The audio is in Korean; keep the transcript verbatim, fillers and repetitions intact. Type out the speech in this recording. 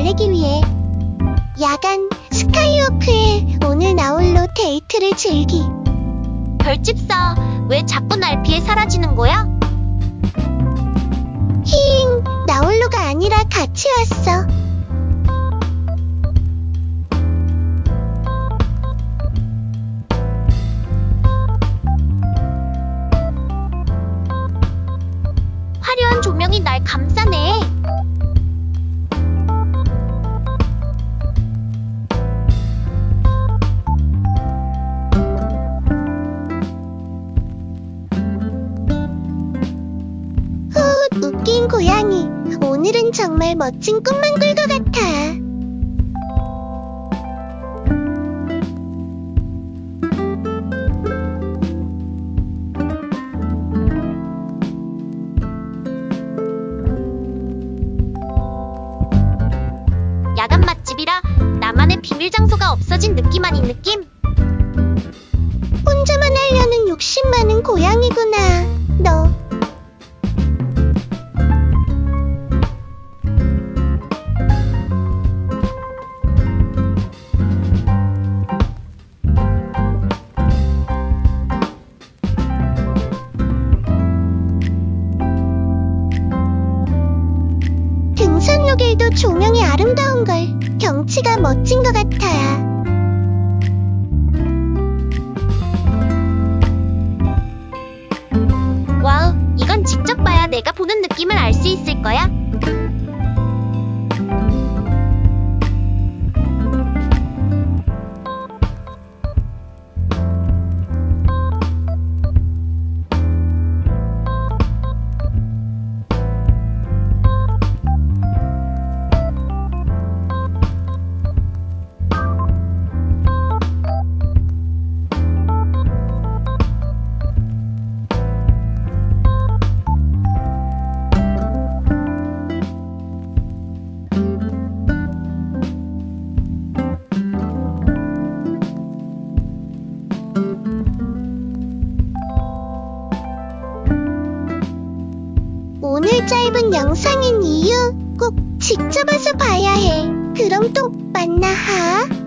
보내기 위해 야간 스카이워크에 오늘 나홀로 데이트를 즐기. 별집사, 왜 자꾸 날 피해 사라지는 거야? 히잉, 나홀로가 아니라 같이 왔어. 화려한 조명이 날 감싸네. 훗, 웃긴 고양이. 오늘은 정말 멋진 꿈만 꿀 것 같아. 야간 맛집이라 나만의 비밀 장소가 없어진 느낌 아닌 느낌? 혼자만 하려는 욕심 많은 고양이구나, 너. 등산로길도 조명이 아름다운걸. 경치가 멋진 것 같아. 와우, 이건 직접 봐야 내가 보는 느낌을 알 수 있을 거야. 오늘 짧은 영상인 이유 꼭 직접 와서 봐야 해. 그럼 또 만나 하.